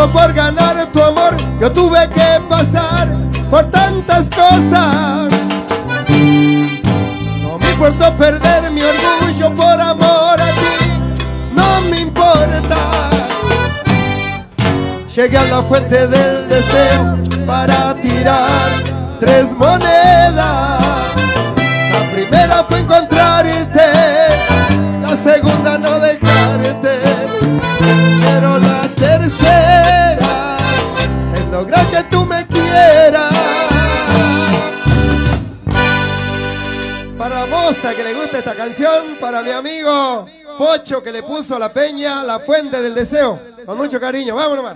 solo por ganar tu amor yo tuve que pasar por tantas cosas. No me importó perder mi orgullo por amor a ti, no me importa. Llegué a la fuente del deseo para tirar 3 monedas. La primera fue encontrarte, la segunda no dejarte, pero la tercera es lograr que tú me quieras. Para la moza que le gusta esta canción, para mi amigo Pocho que le puso a la peña La Fuente del Deseo, con mucho cariño. Vamos nomás.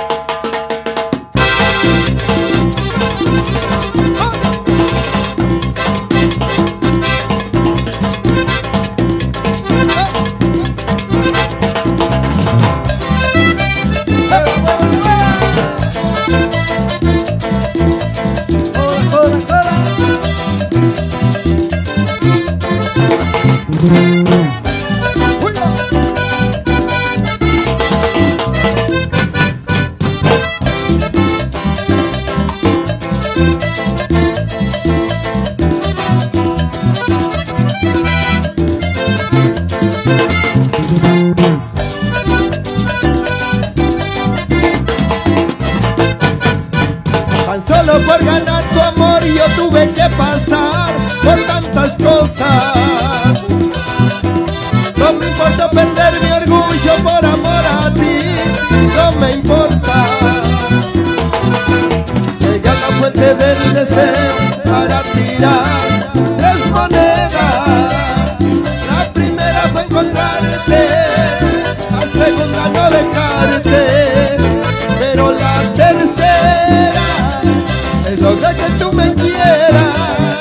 Tan solo por ganar tu amor yo tuve que pasar por tantas cosas. No me importa perder mi orgullo por amor a ti, no me importa. Llegué a la fuente del deseo para tirar 3 monedas. La primera fue encontrarte, la segunda no dejarte, pero la tercera es lograr que tú me quieras.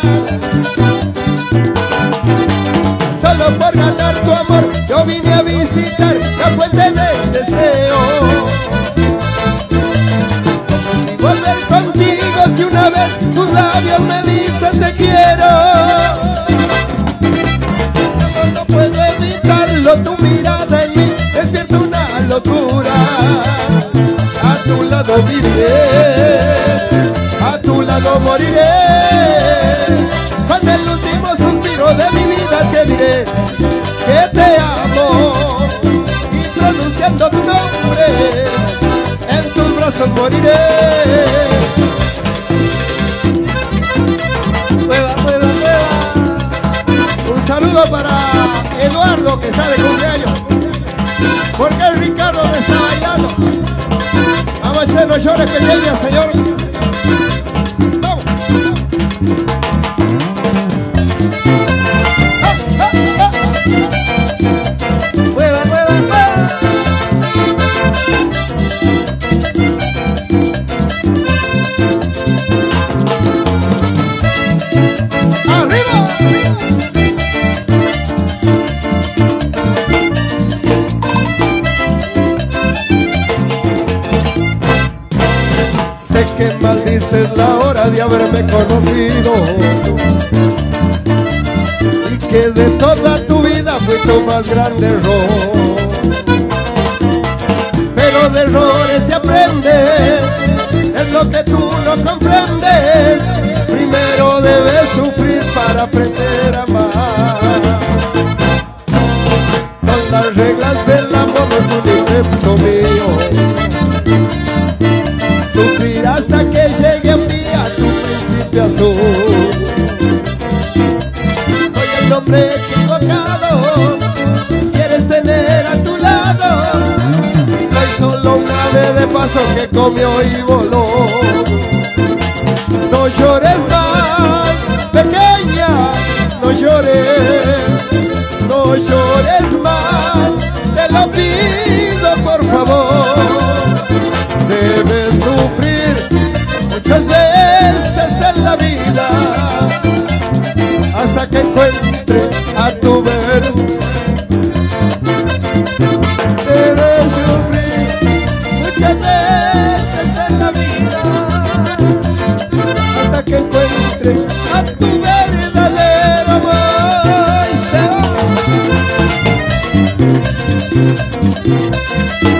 Solo por ganar tu amor yo vine a visitar la fuente del deseo. Y volver contigo si una vez tus labios me dicen te quiero. No puedo evitarlo, tu mirada en mí despierta una locura. A tu lado viviré, a tu lado moriré. Con el último suspiro de mi vida te diré que te amo, y pronunciando tu nombre en tus brazos moriré. ¡Mueva, mueva, mueva! Un saludo para Eduardo que está de cumpleaños, porque el Ricardo me está bailando. Vamos a hacer los llores pequeñas, señor. ¡Vamos! ¡Mueva, mueva, mueva! ¡Arriba! Sé que maldices la hora de haberme conocido y que de toda tu vida fui tu más grande error. Pero de errores se aprende, es lo que tú no comprendes. Primero debes sufrir para aprender a amar. Son las reglas del amor, no es un invento mío. Sufrir hasta que llegue un día tu principio azul. Soy el hombre equivocado, quieres tener a tu lado. Soy solo un ave de paso que comió y voló. No llores más, pequeña, no llores, no llores más, te lo pido por favor. Debes sufrir muchas veces en la vida hasta que encuentre a tu ver. Debes sufrir muchas veces en la vida hasta que encuentre a tu verdadero amor.